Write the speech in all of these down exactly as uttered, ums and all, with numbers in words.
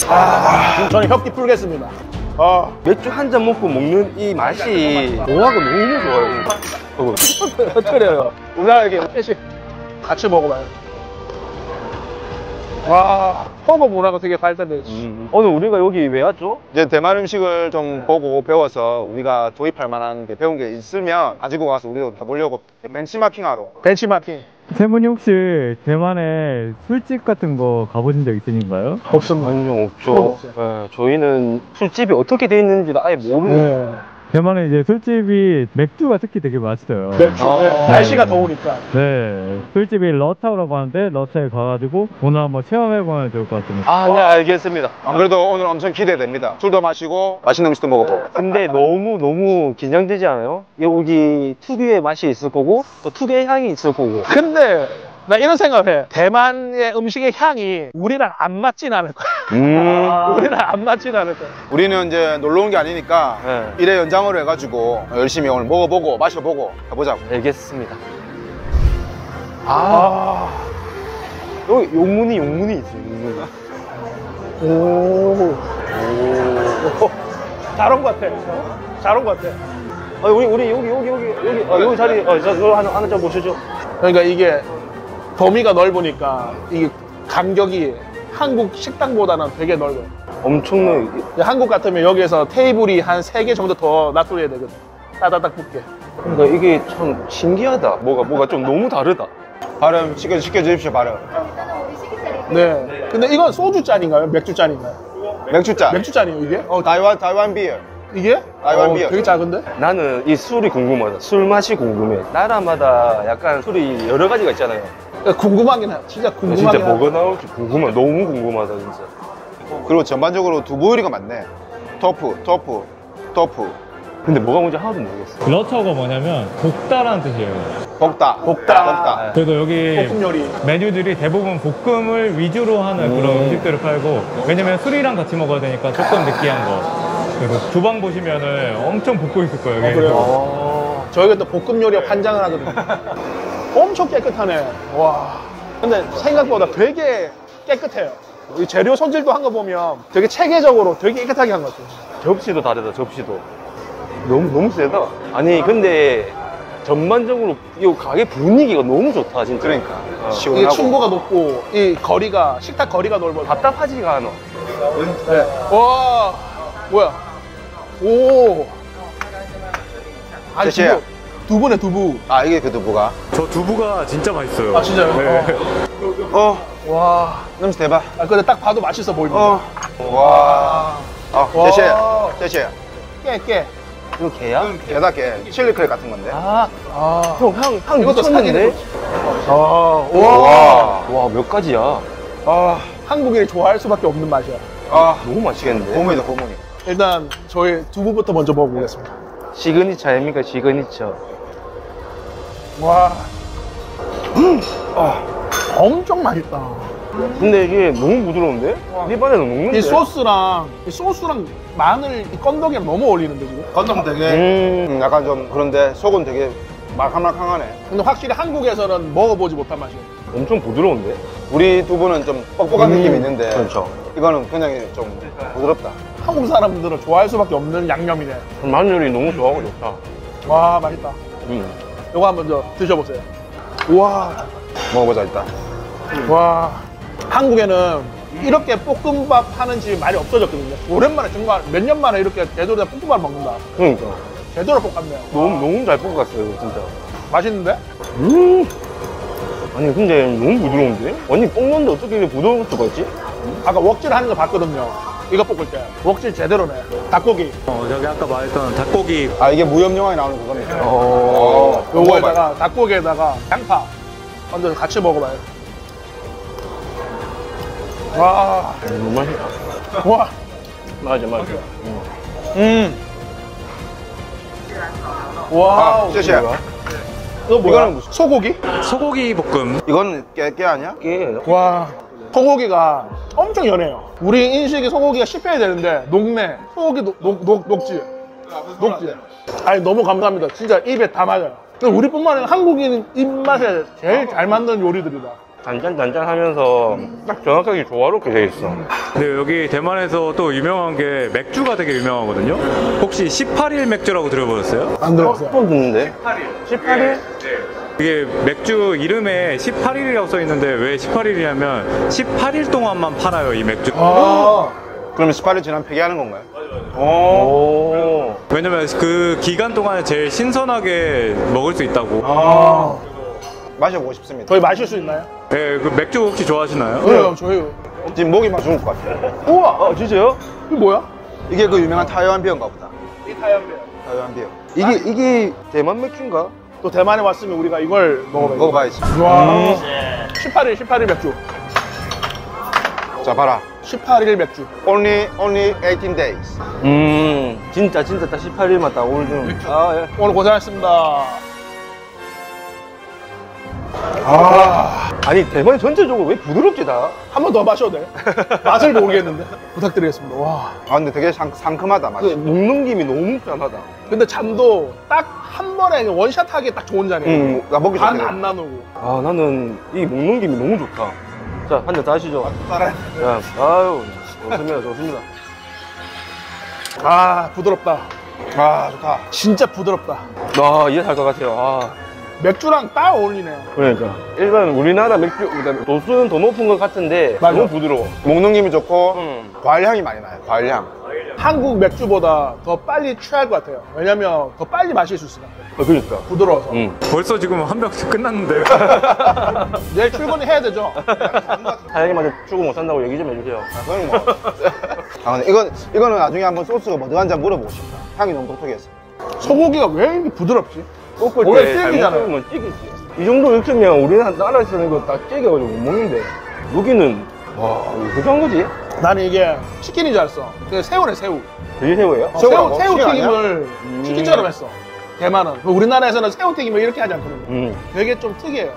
아, 저는 혁기 풀겠습니다. 아, 맥주 한 잔 먹고 먹는 이 맛이 조화가 너무 좋아요. 어, 터트려요. 우리나라에게 회식 같이 먹어봐요. 와, 허거 문화가 되게 발달돼 있어. 음. 오늘 우리가 여기 왜 왔죠? 이제 대만 음식을 좀 보고 배워서 우리가 도입할 만한 게 배운 게 있으면 가지고 가서 우리도 가보려고 벤치마킹하러. 벤치마킹. 세 분이 혹시 대만에 술집 같은 거 가보신 적 있으신가요? 없습니다. 아니요, 없죠. 없어요. 네, 저희는 술집이 어떻게 돼 있는지도 아예 모르는. 네. 대만에 이제 술집이 맥주가 특히 되게 맛있어요. 맥주. 아, 네. 날씨가 더우니까. 네, 술집이 러타오라고 하는데 러타에 가가지고 오늘 한번 체험해보면 좋을 것 같습니다. 아, 네, 알겠습니다. 안 그래도 오늘 엄청 기대됩니다. 술도 마시고 맛있는 음식도 먹어보고. 근데 너무 너무 긴장되지 않아요? 여기 특유의 맛이 있을 거고 또 특유의 향이 있을 거고. 근데 나 이런 생각을 해. 대만의 음식의 향이 우리랑 안 맞진 않을 거야. 음. 우리랑 안 맞진 않을 거야. 우리는 이제 놀러 온 게 아니니까 네. 일회 연장으로 해가지고 열심히 오늘 먹어보고 마셔보고 해보자고. 알겠습니다. 아. 여기 용문이 용문이 있어요. 용문이. 오. 오. 잘 온 것 같아. 잘 온 것 같아. 아, 우리 우리 여기 여기 여기 여기 아, 여기 자리 어, 저, 저 하나 하나 좀 보시죠. 그러니까 이게 범위가 넓으니까 이게 간격이 한국 식당보다는 되게 넓어요. 엄청나게. 한국 같으면 여기에서 테이블이 한 세 개 정도 더 놔둬야 되거든. 따다닥 붙게. 그러니까 이게 참 신기하다. 뭐가 뭐가 좀 너무 다르다. 발음 시켜, 시켜주십시오, 발음. 네. 근데 이건 소주 잔인가요? 맥주 잔인가요? 맥주잔. 맥주 잔이에요, 이게? 어, 타이완, 타이완 비어. 이게? 타이완 어, 비어. 되게 작은데? 나는 이 술이 궁금하다. 술 맛이 궁금해. 나라마다 약간 술이 여러 가지가 있잖아요. 그러니까 궁금하긴 해. 진짜 나 궁금하긴 진짜 해. 뭐가 나올지 궁금해. 너무 궁금하다 진짜. 그리고 전반적으로 두부 요리가 많네. 토프, 토프, 토프. 근데 뭐가 뭔지 하나도 모르겠어. 러타오가 뭐냐면 볶다라는 뜻이에요. 볶다. 볶다. 볶다. 그래서 여기 볶음 요리. 메뉴들이 대부분 볶음을 위주로 하는 그런 음식들을 팔고, 왜냐면 술이랑 같이 먹어야 되니까 조금 느끼한 거. 그래서 주방 보시면은 엄청 볶고 있을 거예요. 어, 여기. 그래요? 저희가 또 볶음 요리 환장을 하거든요. 엄청 깨끗하네. 와. 근데 생각보다 되게 깨끗해요. 이 재료 손질도 한 거 보면 되게 체계적으로 되게 깨끗하게 한 것 같아요. 접시도 다르다. 접시도. 너무 너무 세다. 아니 근데 전반적으로 이 가게 분위기가 너무 좋다 진짜. 그러니까. 어. 이게 시원하고. 층고가 높고 이 거리가 식탁 거리가 넓어요. 답답하지가 않아. 네. 와. 뭐야? 오. 아니, 셋이에요. 두부, 두부네 두부. 아, 이게 그 두부가. 저 두부가 진짜 맛있어요. 아 진짜요? 네. 어, 어. 와. 냄새 대박. 아 근데 딱 봐도 맛있어 보입니다. 어. 와. 아, 와. 제시야. 제시야. 깨 깨. 이거 개야? 게다 게 칠리 크랙 같은 건데. 아, 아. 형, 향, 향 이것도 미쳤는데? 아. 와. 와. 와, 몇 가지야? 아. 한국인이 좋아할 수밖에 없는 맛이야. 아, 너무 맛있겠는데? 고문이다, 고문이. 일단 저희 두부부터 먼저 먹어보겠습니다. 시그니처 아닙니까? 시그니처. 와. 음. 아. 엄청 맛있다. 근데 이게 너무 부드러운데? 입안에서 녹는데? 이 소스랑 이 소스랑 마늘 이 건더기랑 너무 어울리는데 지금. 건더기 되게 음. 음, 약간 좀 그런데 속은 되게 말캉말캉하네. 근데 확실히 한국에서는 먹어보지 못한 맛이에요. 엄청 부드러운데? 우리 두부는 좀 뻑뻑한 음, 느낌이 있는데 그렇죠. 이거는 그냥 좀 부드럽다. 한국 사람들은 좋아할 수밖에 없는 양념이네. 마늘이 너무 좋아하고 좋다. 와 맛있다. 음. 요거 한번 저 드셔보세요. 우와. 먹어보자 일단. 와. 한국에는 이렇게 볶음밥 하는 집이 많이 없어졌거든요. 오랜만에 정말 몇 년 만에 이렇게 제대로 된 볶음밥을 먹는다. 그러니까. 제대로 볶았네요. 너무, 너무 잘 볶았어요, 진짜. 맛있는데? 음. 아니, 근데 너무 부드러운데? 아니, 볶는데 어떻게 이렇게 부드러울 수가 있지? 아까 웍질 하는 거 봤거든요. 이거 볶을 때. 웍질 제대로네. 닭고기. 어, 저기 아까 말했던 닭고기. 아, 이게 무협영화에 나오는 그겁니까? 어. 어, 요거에다가 닭고기에다가 양파 먼저 같이 먹어봐요. 와. 너무 맛있다. 와. 맞아, 맞아. 음. 음. 와우. 아, 셋이야. 이거 뭐야? 이거는 무슨- 소고기? 소고기 볶음. 이건 깨, 깨 아니야? 이게 와. 소고기가 엄청 연해요. 우리 인식이 소고기가 씹혀야 되는데 녹네. 소고기 녹, 녹, 녹, 녹지. 녹지. 아니 너무 감사합니다. 진짜 입에 다 맞아요. 근데 우리뿐만 아니라 한국인 입맛에 제일 잘 만든 요리들이다. 단짠단짠하면서 딱 정확하게 조화롭게 돼 있어. 근데 여기 대만에서 또 유명한 게 맥주가 되게 유명하거든요. 혹시 십팔 일 맥주라고 들어보셨어요? 안 들어봤어요. 처음 듣는데? 십팔 일? 이게 맥주 이름에 십팔 일이라고 써 있는데 왜 십팔 일이냐면 십팔 일 동안만 팔아요, 이 맥주. 아, 그러면 십팔 일 지나면 폐기하는 건가요? 오. 왜냐면 그 기간 동안에 제일 신선하게 먹을 수 있다고. 아. 마셔보고 싶습니다. 저희 마실 수 있나요? 네, 그 맥주 혹시 좋아하시나요? 네, 저희요. 지금 목이 막 죽을 것 같아요. 우와, 어, 진짜요? 이게 뭐야? 이게 그 유명한 타이완 비어인가 보다. 이 타이완비어. 타이완 비어. 이게, 이게 대만 맥주인가? 또 대만에 왔으면 우리가 이걸 먹어봐야지. 먹어봐야지. 와. 십팔 일, 십팔 일 맥주. 자, 봐라. 십팔 일 맥주. Only, only eighteen days. 음, 진짜, 진짜 딱 십팔 일만 딱 오늘 좀. 아, 예. 오늘 고생하셨습니다. 아, 아니, 대만이 전체적으로 왜 부드럽지, 다? 한 번 더 마셔도 돼? 맛을 모르겠는데. 부탁드리겠습니다. 와. 아 근데 되게 상, 상큼하다, 그, 맛이. 먹는 김이 너무 짠하다. 근데 잔도 딱 한 번에 원샷하기 딱 좋은 잔이에요. 음, 나 먹기 반 좋네. 안 나누고. 아, 나는 이 먹는 김이 너무 좋다. 자, 한 잔 더 하시죠. 따라해. 야, 아유, 좋습니다, 좋습니다. 아, 부드럽다. 아, 좋다. 진짜 부드럽다. 아, 이해 살 것 같아요. 아. 맥주랑 딱 어울리네. 그러니까. 일반 우리나라 맥주, 그다음에 도수는 더 높은 것 같은데, 맞아. 너무 부드러워. 먹는 김이 좋고, 음. 과일 향이 많이 나요, 과일 향. 한국 맥주보다 더 빨리 취할 것 같아요. 왜냐면 더 빨리 마실 수 있으니까. 아, 그러니까. 부드러워서. 응. 벌써 지금 한 병 끝났는데. 내일 출근해야 되죠? 사장님한테 출근 못 산다고 얘기 좀 해주세요. 아, 그건 뭐. 아, 근데 이건, 이거는 나중에 한번 소스가 뭐 들어간지 한번 물어보고 싶다. 향이 너무 독특해서. 소고기가 왜 이렇게 부드럽지? 볶을 원래 때 찌개잖아요. 잘못 먹으면 찌개지. 이 정도 맥주면 우리나라에서는 이거 딱 찌개가지고 못 먹는데, 여기는, 와, 이거 어떻게 한 거지? 나는 이게 치킨인 줄 알았어. 근데 새우네, 새우. 되게 새우예요? 어, 새우, 새우라고? 새우 치킨 아니야? 튀김을 치킨처럼 했어. 대만은. 우리나라에서는 새우 튀김을 이렇게 하지 않거든요. 음. 되게 좀 특이해요.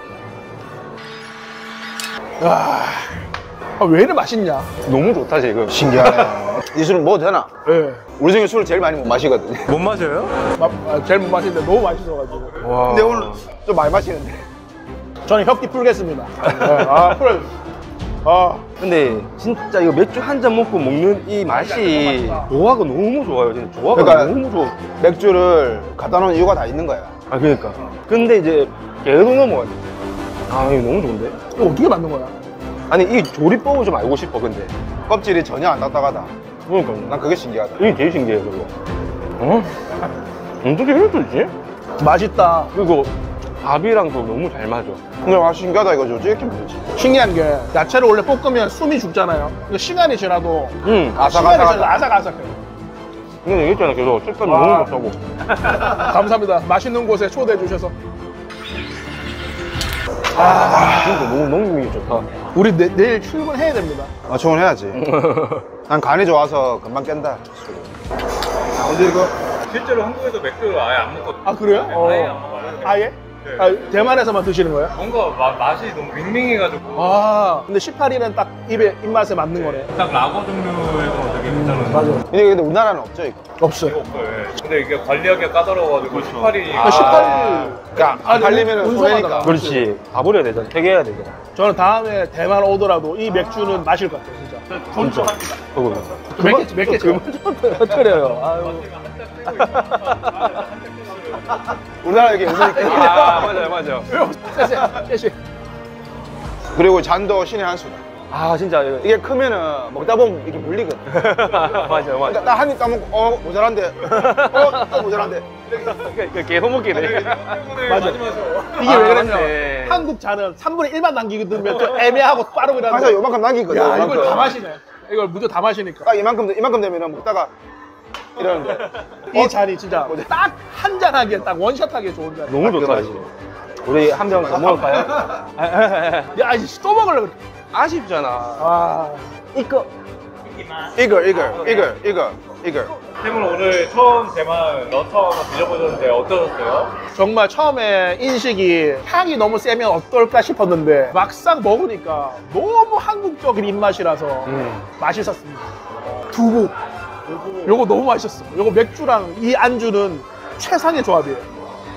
와, 아, 왜 이렇게 맛있냐? 너무 좋다, 지금. 신기하네. 이 술은 먹어도 되나? 예. 우리 중에 술을 제일 많이 못 마시거든요. 못 마셔요? 마- 아, 제일 못 마시는데 너무 맛있어가지고. 와. 근데 오늘 좀 많이 마시는데. 저는 혁기 풀겠습니다. 네, 아, 풀. 아, 근데 진짜 이거 맥주 한 잔 먹고 먹는 이 맛이 조화가 너무 좋아요. 진짜 조화가 그러니까- 너무 좋아. 맥주를 갖다 놓은 이유가 다 있는 거야. 아, 그러니까. 근데 이제 계속 넘어가야 돼. 아, 이거 너무 좋은데? 이거 어떻게 만든 거야? 아니, 이 조리법을 좀 알고 싶어, 근데. 껍질이 전혀 안 딱딱하다. 그러니까. 난 그게 신기하다. 이게 제일 신기해, 그거. 어? 어떻게 이럴 수 있지? 맛있다. 그리고 밥이랑도 너무 잘 맞아. 근데 와 신기하다 이거죠. 이렇게 뭐지? 신기한 게 야채를 원래 볶으면 숨이 죽잖아요. 이거 시간이 지나도 응. 아삭아삭하다. 시간이 지나도 아삭아삭해요. 근데 얘기했잖아, 계속. 식감이 와. 너무 좋다고. 감사합니다. 맛있는 곳에 초대해 주셔서. 아, 진짜 너무 농림이 좋다. 우리 내, 내일 출근해야 됩니다. 아, 주문해야지. 난 간이 좋아서 금방 깬다. 근데 이거 실제로 한국에서 맥주를 아예 안 먹거든요. 아, 그래요? 어. 아예 안 먹어요. 아예? 아, 대만에서만 드시는 거예요? 뭔가 마- 맛이 너무 밍밍해가지고 아, 근데 십팔 일은 딱 입에, 입맛에 맞는 거네. 딱 라거 종류에서 되게 괜찮은 맞아. 이게 근데 우리나라는 없죠 이거. 없어요. 없어요. 예. 근데 이게 관리하기가 까다로워가지고 십팔 일이 아, 십팔 일. 그러니까 아, 안 팔리면은 운송하다가. 손해니까. 그렇지. 가버려야 되잖아. 폐기해야 되잖아. 저는 다음에 대만 오더라도 이 맥주는 마실 것 같아요, 진짜. 존중합니다. 그거. 몇 개, 몇 개, 그만 좀 터뜨려요. 아유. 우리나라 이게 은근히 큰 아, 맞아요, 맞아요. 셋, 셋. 그리고 잔도 신의 한 수다. 아, 진짜. 이거. 이게 크면은 먹다 보면 이게 물리거든. 맞아요, 맞아요. 그러니까 나 한 입 따먹고 어 모자란데. 어 또 모자란데. 그 계속 먹게 돼. 맞아. 이게 아, 왜 그러냐? 맞네. 한국 잔은 삼분의 일만 남기거든요. 좀 애매하고 빠르고 이러는데. 항상 요만큼 남기거든. 야, 요만큼. 이걸 다 마시네. 이걸 무조 다 마시니까. 딱 이만큼 돼- 이만큼 되면은 먹다가 이러는데. 이 잔이 진짜 딱 한 잔 하기에 딱 원샷 하기에 좋은 잔. 너무 좋다, 이거. 우리 한 병 더 먹을까요? 야, 이씨 또 먹으려고 그래. 아쉽잖아. 아, 이거. 이거 이거 이거 이거 이거. 쌤은 오늘 처음 대만 러터 한번 드셔보셨는데 어떠셨어요? 정말 처음에 인식이 향이 너무 세면 어떨까 싶었는데 막상 먹으니까 너무 한국적인 입맛이라서 음. 맛있었습니다. 두부. 요거 너무 맛있었어. 요거 맥주랑 이 안주는 최상의 조합이에요.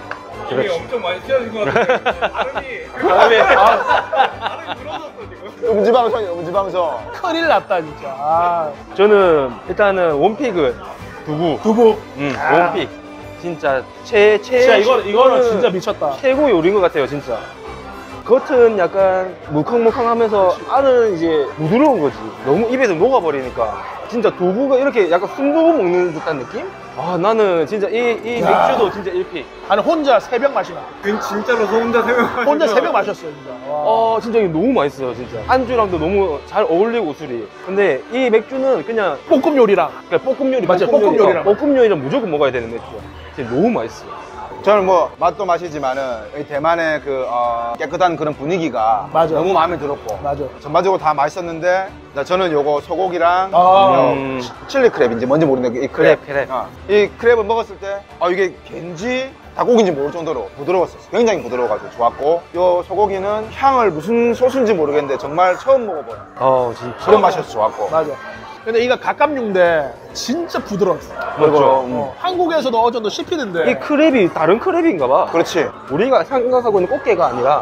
이게 엄청 많이 튀어진 것 같은데 발음이 다음에 발음이 늘어졌어 지금. 음지방송이야, 음지방송. 큰일 났다 진짜. 아, 저는 일단은 원픽은 두부. 두부. 음, 아. 원픽. 진짜 최, 최. 진짜 이거 이거는 진짜 미쳤다. 최고 요리인 것 같아요, 진짜. 겉은 약간 물컹물컹하면서 안은 이제 부드러운 거지. 너무 입에서 녹아버리니까. 진짜 두부가 이렇게 약간 순두부 먹는 듯한 느낌? 아, 나는 진짜 이, 이 야. 맥주도 진짜 일 픽. 아니 혼자 세 병 마시나? 진짜로 저 혼자 세명 혼자 세 병 마셨어요 진짜. 와. 어, 진짜 이게 너무 맛있어요, 진짜. 안주랑도 너무 잘 어울리고, 술이. 근데 이 맥주는 그냥 볶음 요리랑. 그러니까 볶음 요리, 맞아요, 볶음 볶음 요리랑. 요리랑. 볶음 요리랑 무조건 먹어야 되는 맥주야. 진짜 너무 맛있어요. 저는 뭐 맛도 맛이지만은 이 대만의 그 어, 깨끗한 그런 분위기가 맞아. 너무 마음에 들었고 맞아. 전반적으로 다 맛있었는데 나 저는 요거 소고기랑 아. 음. 치- 칠리 크랩인지 뭔지 모르는데 이 크랩, 크랩, 크랩. 어, 이 크랩을 먹었을 때 아, 이게 겐지 닭고기인지 모를 정도로 부드러웠어요. 굉장히 부드러워가지고 좋았고 요 소고기는 향을 무슨 소스인지 모르겠는데 정말 처음 먹어본 어, 진짜. 그런 맛이어서 좋았고 맞아. 근데 이거 갑각류인데 진짜 부드러웠어. 그리고 음, 어, 한국에서도 어느 정도 씹히는데. 이 크랩이 다른 크랩인가 봐. 그렇지. 우리가 생각하고 있는 꽃게가 아니라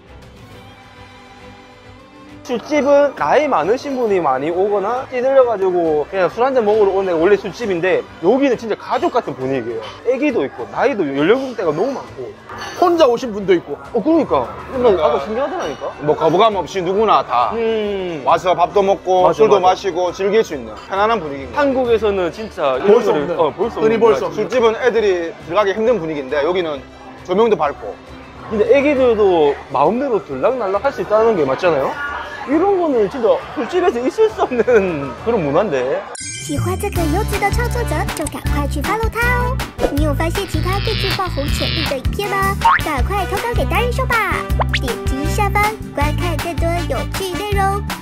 술집은 나이 많으신 분이 많이 오거나 찌들려가지고 그냥 술 한잔 먹으러 오는 데가 원래 술집인데 여기는 진짜 가족 같은 분위기예요. 애기도 있고 나이도 연령대가 너무 많고. 혼자 오신 분도 있고. 어 그러니까 난 아까 신기하더라니까. 뭐 거부감 없이 누구나 다 음. 와서 밥도 먹고 맞아, 술도 맞아. 마시고 즐길 수 있는 편안한 분위기입니다. 한국에서는 진짜 볼 수 이런 거를- 없는. 어, 볼수 흔히 없는 볼수 거야, 없는. 술집은 애들이 들어가기 힘든 분위기인데 여기는 조명도 밝고 근데 애기들도 마음대로 들락날락 할 수 있다는 게 맞잖아요. 이런 거는 진짜 술집에서 있을 수 없는 그런 문화인데. 喜欢这个优质的创作者，就赶快去 follow 他哦！你有发现其他更具爆红潜力的影片吗？赶快投稿给达人秀吧！点击下方观看更多有趣内容。